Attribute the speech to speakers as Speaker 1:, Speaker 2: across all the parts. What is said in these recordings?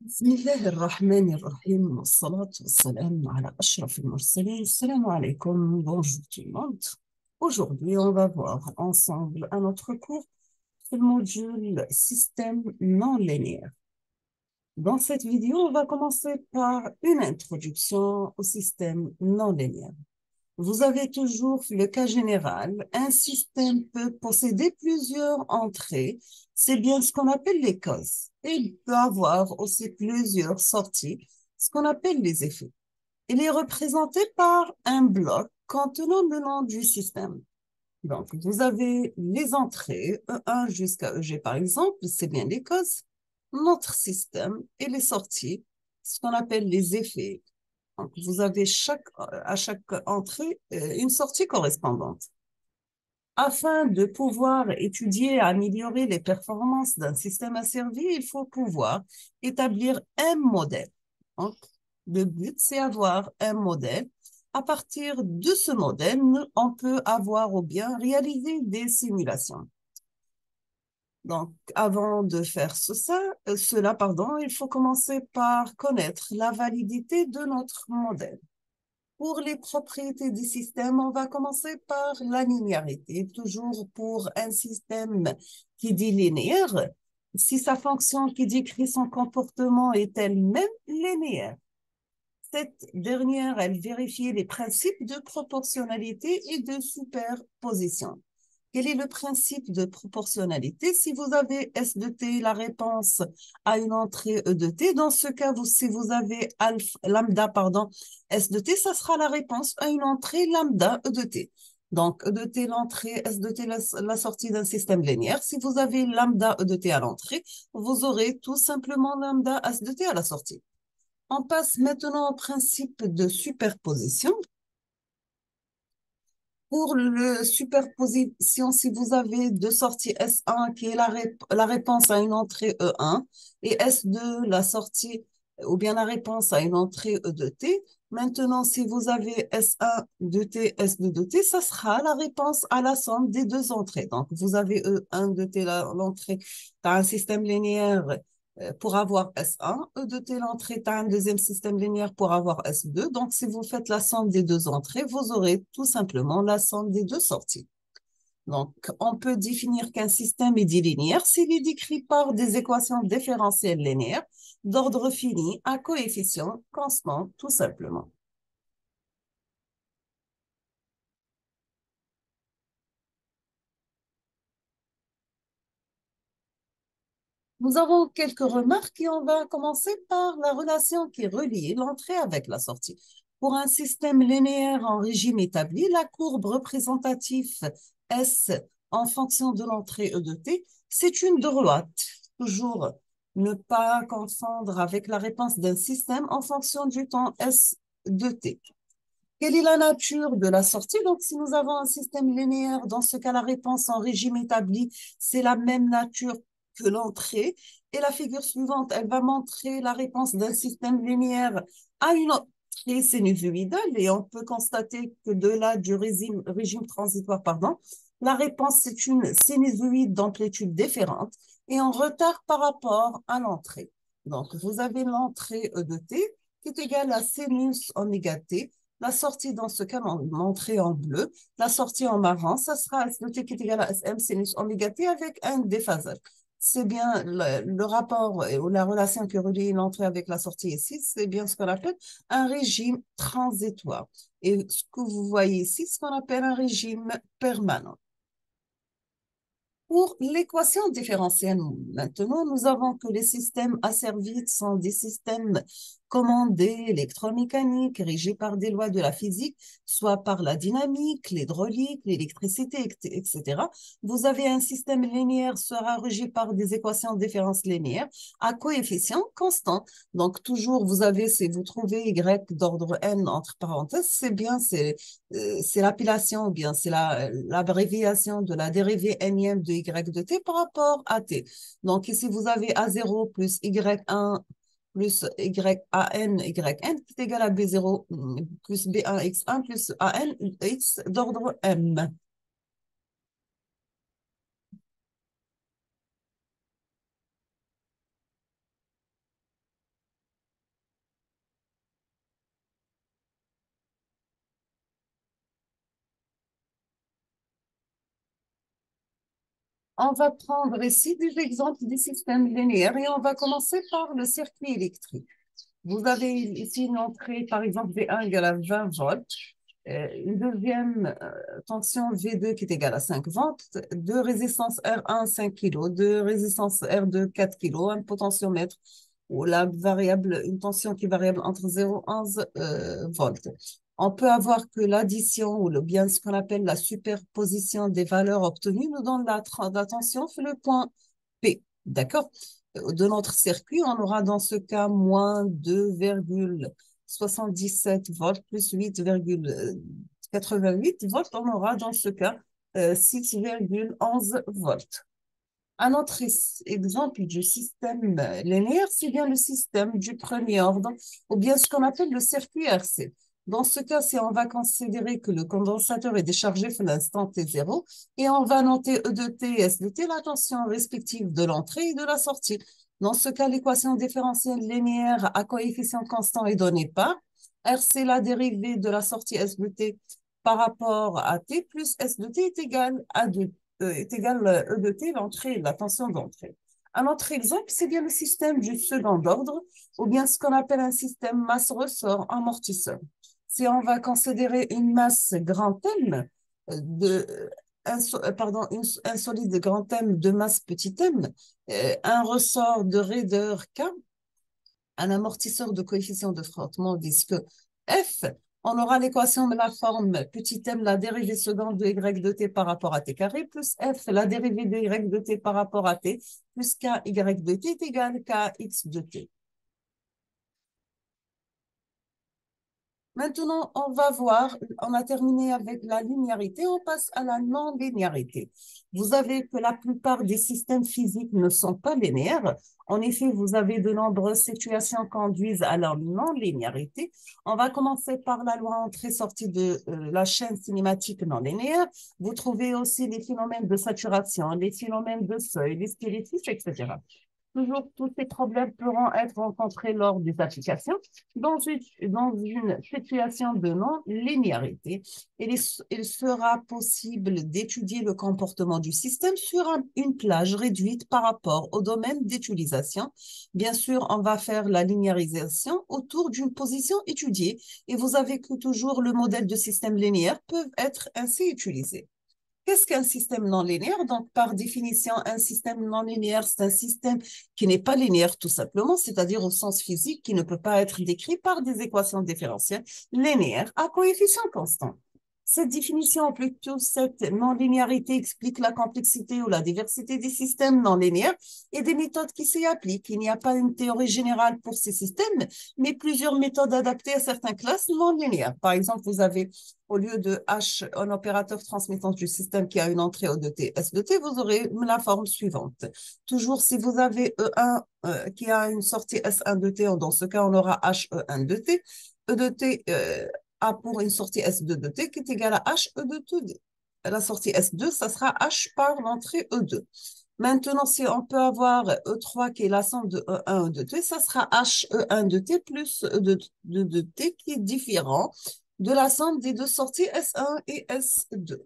Speaker 1: بسم الله الرحمن الرحيم والصلاة والسلام على أشرف المرسلين. السلام عليكم, bonjour tout le monde. Aujourd'hui, on va voir ensemble un autre cours sur le module système non linéaire. Dans cette vidéo, on va commencer par une introduction au système non linéaire. Vous avez toujours le cas général. Un système peut posséder plusieurs entrées. C'est bien ce qu'on appelle les causes. Et il peut avoir aussi plusieurs sorties, ce qu'on appelle les effets. Il est représenté par un bloc contenant le nom du système. Donc, vous avez les entrées, E1 jusqu'à EG par exemple, c'est bien les causes, notre système et les sorties, ce qu'on appelle les effets. Donc, vous avez à chaque entrée une sortie correspondante. Afin de pouvoir étudier et améliorer les performances d'un système asservi, il faut pouvoir établir un modèle. Donc, le but, c'est avoir un modèle. À partir de ce modèle, on peut avoir ou bien réaliser des simulations. Donc, avant de faire cela, pardon, il faut commencer par connaître la validité de notre modèle. Pour les propriétés du système, on va commencer par la linéarité. Toujours pour un système qui dit linéaire, si sa fonction qui décrit son comportement est elle-même linéaire. Cette dernière, elle vérifie les principes de proportionnalité et de superposition. Quel est le principe de proportionnalité? Si vous avez S de t, la réponse à une entrée E de t, dans ce cas, si vous avez lambda, pardon, S de t, ça sera la réponse à une entrée lambda E de t. Donc, E de t, l'entrée, S de t, la sortie d'un système linéaire. Si vous avez lambda E de t à l'entrée, vous aurez tout simplement lambda S de t à la sortie. On passe maintenant au principe de superposition. Pour le superposition, si vous avez deux sorties S1 qui est la réponse à une entrée E1 et S2 la sortie ou bien la réponse à une entrée E de T, maintenant si vous avez S1 de T, S2 de T, ça sera la réponse à la somme des deux entrées. Donc vous avez E1 de T, l'entrée dans un système linéaire pour avoir S1, E de T l'entrée à un deuxième système linéaire pour avoir S2. Donc, si vous faites la somme des deux entrées, vous aurez tout simplement la somme des deux sorties. Donc, on peut définir qu'un système est dit linéaire s'il est décrit par des équations différentielles linéaires d'ordre fini à coefficients constants, tout simplement. Nous avons quelques remarques et on va commencer par la relation qui relie l'entrée avec la sortie. Pour un système linéaire en régime établi, la courbe représentative S en fonction de l'entrée E de t, c'est une droite. Toujours ne pas confondre avec la réponse d'un système en fonction du temps S de t. Quelle est la nature de la sortie? Donc, si nous avons un système linéaire, dans ce cas, la réponse en régime établi, c'est la même nature que l'entrée. Et la figure suivante, elle va montrer la réponse d'un système linéaire à une entrée sinusoïdale. Et on peut constater que de là, du régime transitoire, pardon, la réponse, c'est une sinusoïde d'amplitude différente et en retard par rapport à l'entrée. Donc, vous avez l'entrée E de t qui est égale à sinus oméga t. La sortie, dans ce cas, montrée en bleu. La sortie en marron, ça sera S de t qui est égal à SM sinus oméga t avec un déphasage. C'est bien le rapport ou la relation qui relie l'entrée avec la sortie ici, c'est bien ce qu'on appelle un régime transitoire. Et ce que vous voyez ici, c'est ce qu'on appelle un régime permanent. Pour l'équation différentielle, maintenant, nous avons que les systèmes asservis sont des systèmes commandés électromécaniques régis par des lois de la physique, soit par la dynamique, l'hydraulique, l'électricité, etc. Vous avez un système linéaire sera régi par des équations de différence linéaire à coefficients constants. Donc, toujours, vous avez, si vous trouvez y d'ordre n entre parenthèses, c'est bien, c'est l'appellation ou bien c'est l'abréviation de la dérivée nème de y de t par rapport à t. Donc ici, vous avez a0 plus y1 plus yan, yn qui est égal à b0 plus b1 x1 plus an x d'ordre m. On va prendre ici des exemples des systèmes linéaires et on va commencer par le circuit électrique. Vous avez ici une entrée, par exemple, V1 égale à 20 volts, une deuxième tension V2 qui est égale à 5 volts, deux résistances R1 5 kg, deux résistances R2 4 kg, un potentiomètre ou la variable, une tension qui est variable entre 0 et 11 volts. On peut avoir que l'addition ou bien ce qu'on appelle la superposition des valeurs obtenues nous donne la tension sur le point P. D'accord? De notre circuit, on aura dans ce cas moins 2,77 volts plus 8,88 volts. On aura dans ce cas 6,11 volts. Un autre exemple du système linéaire, c'est bien le système du premier ordre, ou bien ce qu'on appelle le circuit RC. Dans ce cas, si on va considérer que le condensateur est déchargé pour l'instant T0, et on va noter E de T et S de T, la tension respective de l'entrée et de la sortie. Dans ce cas, l'équation différentielle linéaire à coefficient constant est donnée par RC, la dérivée de la sortie S de T par rapport à T plus S de T est égal à 2 est égal E de T, l'entrée, la tension d'entrée. Un autre exemple, c'est bien le système du second ordre, ou bien ce qu'on appelle un système masse-ressort amortisseur. Si on va considérer une masse grand M, un solide grand M de masse petit m, un ressort de raideur K, un amortisseur de coefficient de frottement disque F, on aura l'équation de la forme petit m, la dérivée seconde de y de t par rapport à t carré, plus f, la dérivée de y de t par rapport à t, plus k y de t est égal à kx de t. Maintenant, on va voir, on a terminé avec la linéarité, on passe à la non-linéarité. Vous avez que la plupart des systèmes physiques ne sont pas linéaires. En effet, vous avez de nombreuses situations qui conduisent à la non-linéarité. On va commencer par la loi entrée-sortie de la chaîne cinématique non linéaire. Vous trouvez aussi les phénomènes de saturation, les phénomènes de seuil, les spiritifs, etc. Toujours, tous ces problèmes pourront être rencontrés lors des applications dans une situation de non-linéarité. Il sera possible d'étudier le comportement du système sur une plage réduite par rapport au domaine d'utilisation. Bien sûr, on va faire la linéarisation autour d'une position étudiée et vous avez que toujours le modèle de système linéaire peut être ainsi utilisé. Qu'est-ce qu'un système non linéaire? Donc, par définition, un système non linéaire, c'est un système qui n'est pas linéaire tout simplement, c'est-à-dire au sens physique, qui ne peut pas être décrit par des équations différentielles linéaires à coefficient constant. Cette définition, plutôt cette non-linéarité, explique la complexité ou la diversité des systèmes non linéaires et des méthodes qui s'y appliquent. Il n'y a pas une théorie générale pour ces systèmes, mais plusieurs méthodes adaptées à certaines classes non linéaires. Par exemple, vous avez au lieu de H, un opérateur transmettant du système qui a une entrée O de T, S de T, vous aurez la forme suivante. Toujours, si vous avez E1 qui a une sortie S1 de T, dans ce cas, on aura H E1 de T. E de T a pour une sortie S2 de T qui est égale à H E de T. La sortie S2, ça sera H par l'entrée E2. Maintenant, si on peut avoir E3 qui est la somme de E1 de T, ça sera H E1 de T plus E de T qui est différent de la somme des deux sorties S1 et S2.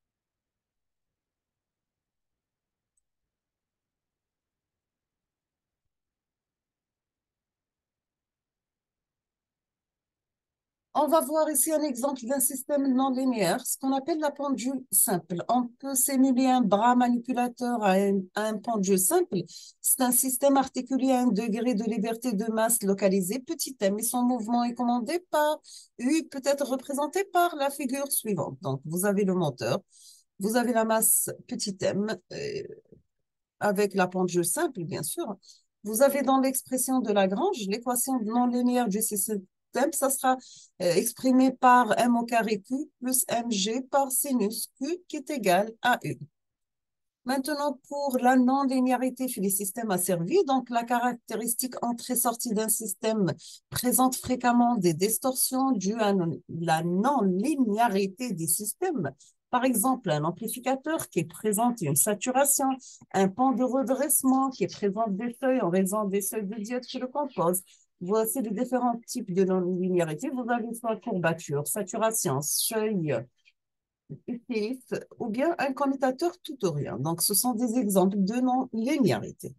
Speaker 1: On va voir ici un exemple d'un système non linéaire, ce qu'on appelle la pendule simple. On peut simuler un bras manipulateur à un pendule simple. C'est un système articulé à un degré de liberté de masse localisé, petit m, et son mouvement est commandé par U, peut être représenté par la figure suivante. Donc, vous avez le moteur, vous avez la masse petit m, avec la pendule simple, bien sûr. Vous avez dans l'expression de Lagrange l'équation non linéaire du système, ça sera exprimé par m au carré q plus mg par sinus q qui est égal à u. Maintenant, pour la non-linéarité chez les systèmes asservis, donc la caractéristique entrée-sortie d'un système présente fréquemment des distorsions dues à la non-linéarité des systèmes. Par exemple, un amplificateur qui présente une saturation, un pan de redressement qui présente des seuils en raison des seuils de diode qui le composent. Voici les différents types de non-linéarité. Vous avez soit courbature, saturation, seuil, utile ou bien un commutateur tout ou rien. Donc, ce sont des exemples de non-linéarité.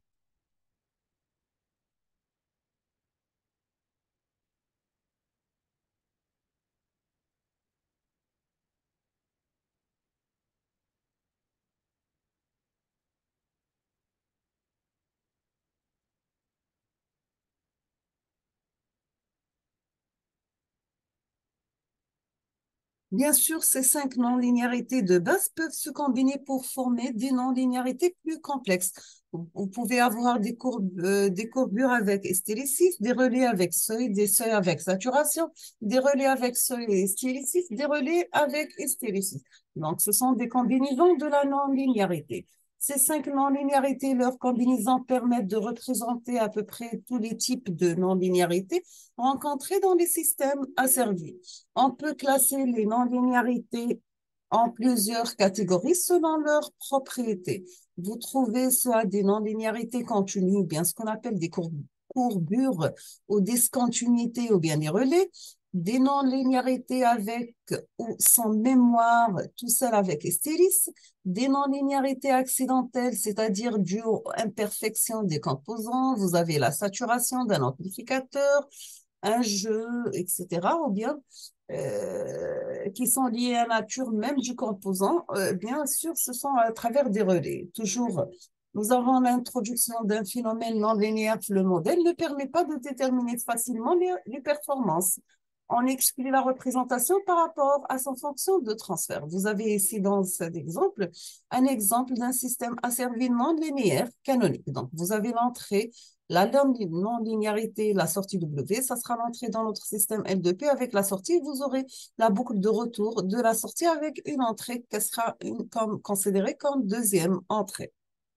Speaker 1: Bien sûr, ces cinq non-linéarités de base peuvent se combiner pour former des non-linéarités plus complexes. Vous pouvez avoir des courbures avec hystérésis, des relais avec seuil, des seuils avec saturation, des relais avec seuil et hystérésis, des relais avec hystérésis. Donc, ce sont des combinaisons de la non-linéarité. Ces cinq non-linéarités, leurs combinaisons permettent de représenter à peu près tous les types de non-linéarités rencontrés dans les systèmes asservis. On peut classer les non-linéarités en plusieurs catégories selon leurs propriétés. Vous trouvez soit des non-linéarités continues, ou bien ce qu'on appelle des courbures ou discontinuités, ou bien des relais, des non-linéarités avec ou sans mémoire, tout seul avec hystéris, des non-linéarités accidentelles, c'est-à-dire dues aux imperfections des composants. Vous avez la saturation d'un amplificateur, un jeu, etc., ou bien qui sont liés à la nature même du composant. Bien sûr, ce sont à travers des relais. Toujours, nous avons l'introduction d'un phénomène non linéaire. Le modèle ne permet pas de déterminer facilement les performances. On exclut la représentation par rapport à son fonction de transfert. Vous avez ici dans cet exemple un exemple d'un système asservi non linéaire canonique. Donc, vous avez l'entrée, la non-linéarité, la sortie W, ça sera l'entrée dans notre système L2P avec la sortie. Vous aurez la boucle de retour de la sortie avec une entrée qui sera considérée comme deuxième entrée.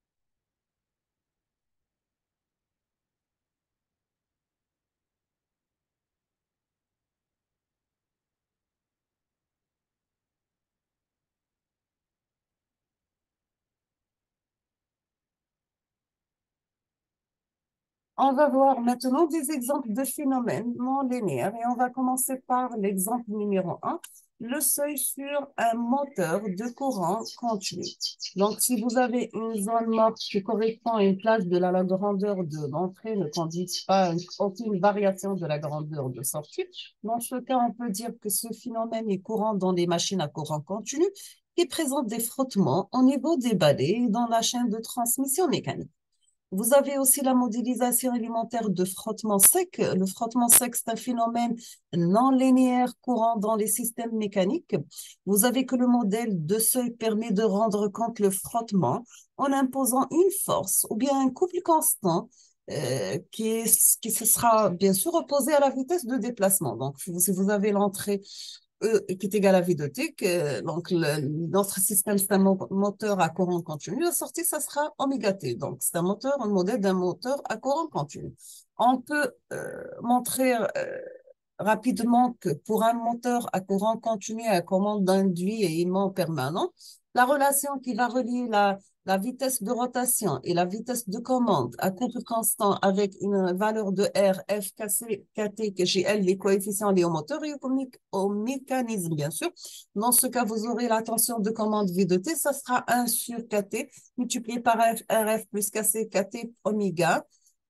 Speaker 1: On va voir maintenant des exemples de phénomènes non linéaires et on va commencer par l'exemple numéro un, le seuil sur un moteur de courant continu. Donc, si vous avez une zone morte qui correspond à une plage de la grandeur de l'entrée, ne conduit pas à aucune variation de la grandeur de sortie, dans ce cas, on peut dire que ce phénomène est courant dans les machines à courant continu qui présentent des frottements au niveau des balais dans la chaîne de transmission mécanique. Vous avez aussi la modélisation élémentaire de frottement sec. Le frottement sec, c'est un phénomène non linéaire courant dans les systèmes mécaniques. Vous avez que le modèle de seuil permet de rendre compte le frottement en imposant une force ou bien un couple constant qui se sera bien sûr opposé à la vitesse de déplacement. Donc, si vous avez l'entrée qui est égal à V de T, donc notre système, c'est un moteur à courant continu. La sortie, ça sera oméga T. Donc, c'est un modèle d'un moteur à courant continu. On peut montrer rapidement que pour un moteur à courant continu à commande d'induit et aimant permanent, la relation qui va relier la vitesse de rotation et la vitesse de commande à couple constant avec une valeur de R, F, KT, KGL, les coefficients liés au moteur et au mécanisme, bien sûr. Dans ce cas, vous aurez la tension de commande V de T, ça sera 1 sur KT multiplié par RF plus KT oméga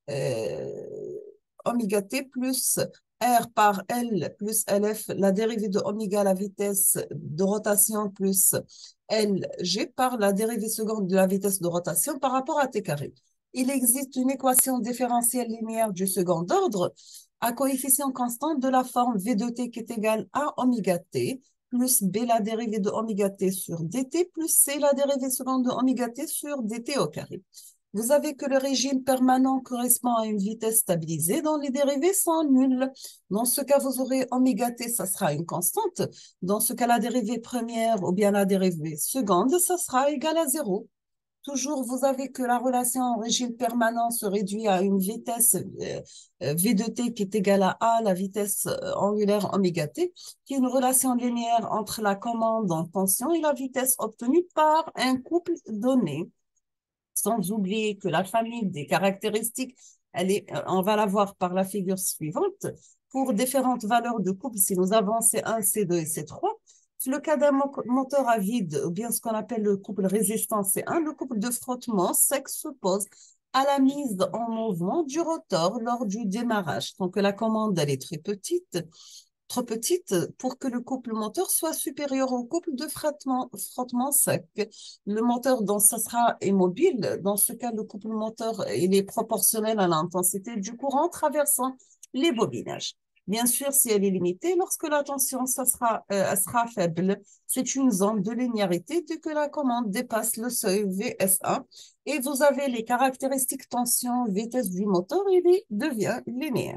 Speaker 1: oméga t plus R par L plus LF, la dérivée de oméga, la vitesse de rotation plus LG par la dérivée seconde de la vitesse de rotation par rapport à T carré. Il existe une équation différentielle linéaire du second ordre à coefficient constant de la forme V de t qui est égale à oméga t plus B la dérivée de oméga t sur dt plus C la dérivée seconde de oméga t sur dt au carré. Vous avez que le régime permanent correspond à une vitesse stabilisée dont les dérivés sont nuls. Dans ce cas, vous aurez oméga t, ça sera une constante. Dans ce cas, la dérivée première ou bien la dérivée seconde, ça sera égal à zéro. Toujours, vous avez que la relation en régime permanent se réduit à une vitesse V de t qui est égale à A, la vitesse angulaire oméga t, qui est une relation linéaire entre la commande en tension et la vitesse obtenue par un couple donné. Sans oublier que la famille des caractéristiques, on va la voir par la figure suivante. Pour différentes valeurs de couple, si nous avons C1, C2 et C3, Le cas d'un moteur à vide, ou bien ce qu'on appelle le couple résistant C1, le couple de frottement sec s'oppose à la mise en mouvement du rotor lors du démarrage. Donc, la commande, elle est très petite, trop petite pour que le couple moteur soit supérieur au couple de frottement sec. Le moteur, donc, ça sera immobile. Dans ce cas, le couple moteur, il est proportionnel à l'intensité du courant traversant les bobinages. Bien sûr, si elle est limitée, lorsque la tension elle sera faible, c'est une zone de linéarité dès que la commande dépasse le seuil VS1 et vous avez les caractéristiques tension, vitesse du moteur, il devient linéaire.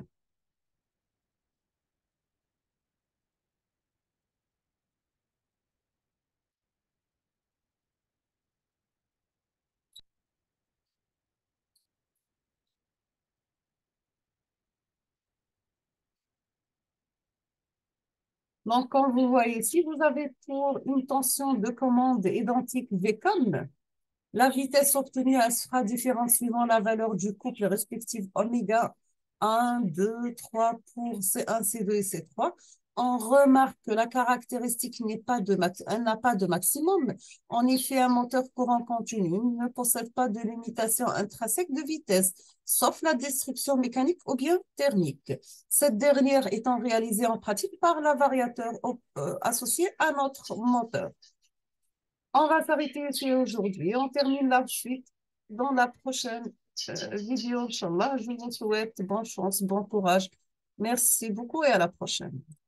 Speaker 1: Donc, comme vous voyez ici, vous avez pour une tension de commande identique Vcom, la vitesse obtenue elle sera différente suivant la valeur du couple respectif oméga 1, 2, 3 pour C1, C2 et C3. On remarque que la caractéristique elle n'a pas de maximum. En effet, un moteur courant continu ne possède pas de limitation intrinsèque de vitesse, sauf la destruction mécanique ou bien thermique. Cette dernière étant réalisée en pratique par la variateur associé à notre moteur. On va s'arrêter ici aujourd'hui. On termine la suite dans la prochaine vidéo, Inch'Allah. Je vous souhaite bonne chance, bon courage. Merci beaucoup et à la prochaine.